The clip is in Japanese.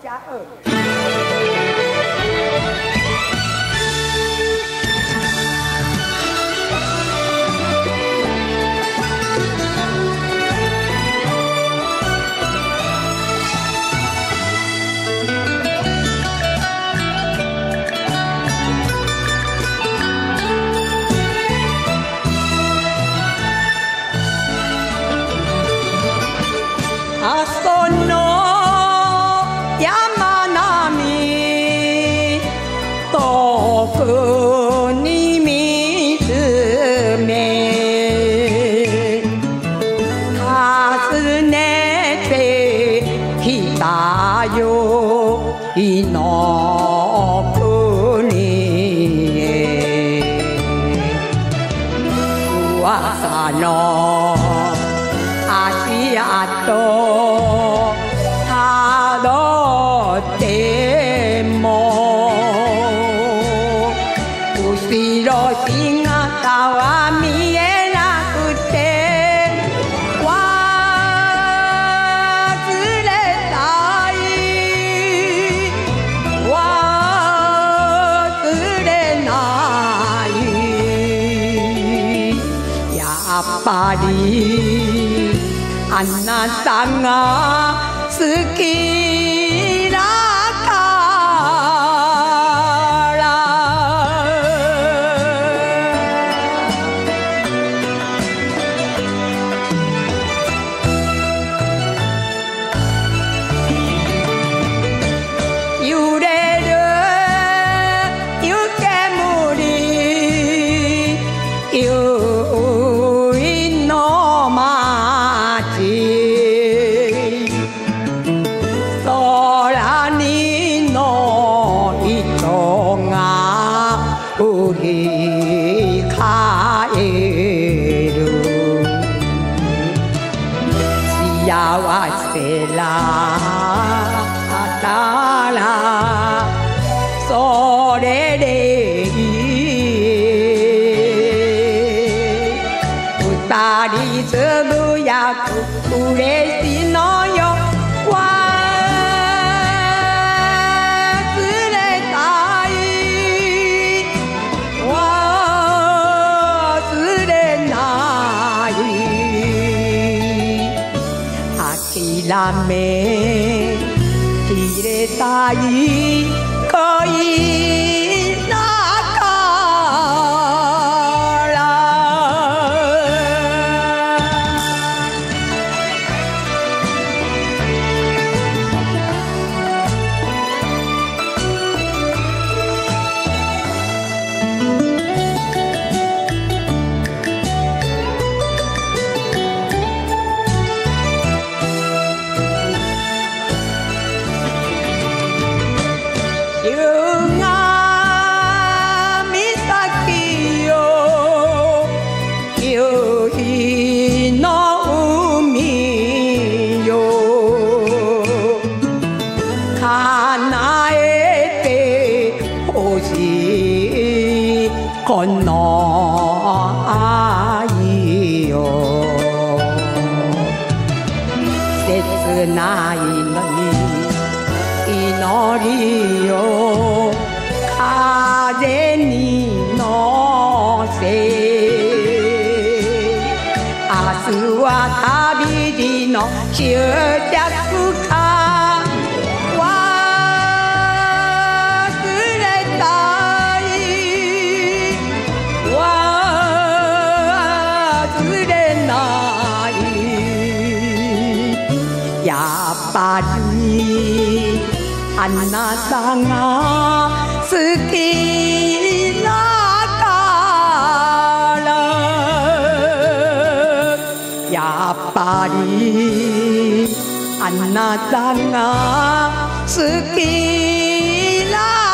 加2。阿蘇の山並み遠くに見つめ訪ねてきたよいの国へ噂の足跡たどっても後ろ姿は見えなくて忘れたい忘れないやっぱりあなたが好きだから揺れる湯煙結の空にの糸が振り返る幸せだったらそれでいい二人つぶやく嬉しいのよ諦めきれたい恋だからこの愛よ切ないのに祈りを風に乗せ明日は旅路の終着かやっぱりあなたが好きだからやっぱりあなたが好きだ